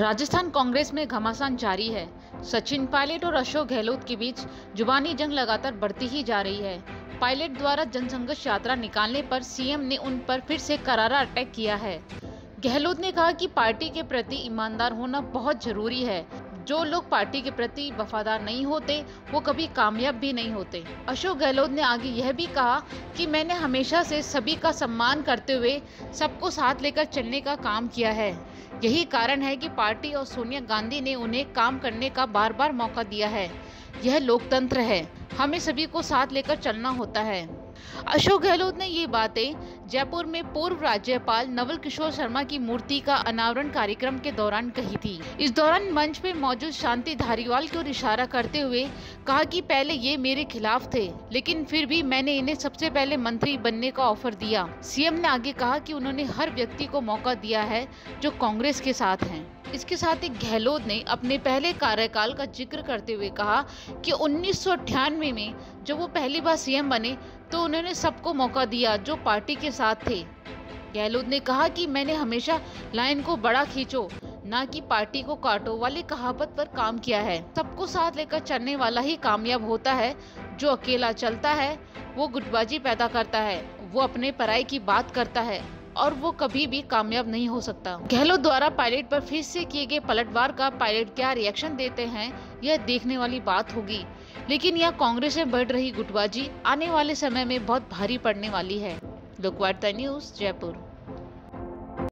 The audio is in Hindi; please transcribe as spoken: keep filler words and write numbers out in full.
राजस्थान कांग्रेस में घमासान जारी है। सचिन पायलट और अशोक गहलोत के बीच जुबानी जंग लगातार बढ़ती ही जा रही है। पायलट द्वारा जनसंघर्ष यात्रा निकालने पर सीएम ने उन पर फिर से करारा अटैक किया है। गहलोत ने कहा कि पार्टी के प्रति ईमानदार होना बहुत जरूरी है। जो लोग पार्टी के प्रति वफादार नहीं होते वो कभी कामयाब भी नहीं होते। अशोक गहलोत ने आगे यह भी कहा कि मैंने हमेशा से सभी का सम्मान करते हुए सबको साथ लेकर चलने का काम किया है। यही कारण है कि पार्टी और सोनिया गांधी ने उन्हें काम करने का बार बार मौका दिया है। यह लोकतंत्र है, हमें सभी को साथ लेकर चलना होता है। अशोक गहलोत ने ये बातें जयपुर में पूर्व राज्यपाल नवल किशोर शर्मा की मूर्ति का अनावरण कार्यक्रम के दौरान कही थी। इस दौरान मंच पे मौजूद शांति धारीवाल की ओर इशारा करते हुए कहा कि पहले ये मेरे खिलाफ थे, लेकिन फिर भी मैंने इन्हें सबसे पहले मंत्री बनने का ऑफर दिया। सीएम ने आगे कहा कि उन्होंने हर व्यक्ति को मौका दिया है जो कांग्रेस के साथ हैं। इसके साथ ही गहलोत ने अपने पहले कार्यकाल का जिक्र करते हुए कहा कि उन्नीस सौ अट्ठानवे में जब वो पहली बार सीएम बने तो उन्होंने सबको मौका दिया जो पार्टी के साथ थे। गहलोत ने कहा कि मैंने हमेशा लाइन को बड़ा खींचो, ना कि पार्टी को काटो वाली कहावत पर काम किया है। सबको साथ लेकर चलने वाला ही कामयाब होता है। जो अकेला चलता है वो गुटबाजी पैदा करता है, वो अपने पराई की बात करता है और वो कभी भी कामयाब नहीं हो सकता। गहलोत द्वारा पायलट पर फिर से किए गए पलटवार का पायलट क्या रिएक्शन देते हैं यह देखने वाली बात होगी। लेकिन यह कांग्रेस में बढ़ रही गुटबाजी आने वाले समय में बहुत भारी पड़ने वाली है। लोकवार्ता न्यूज़, जयपुर।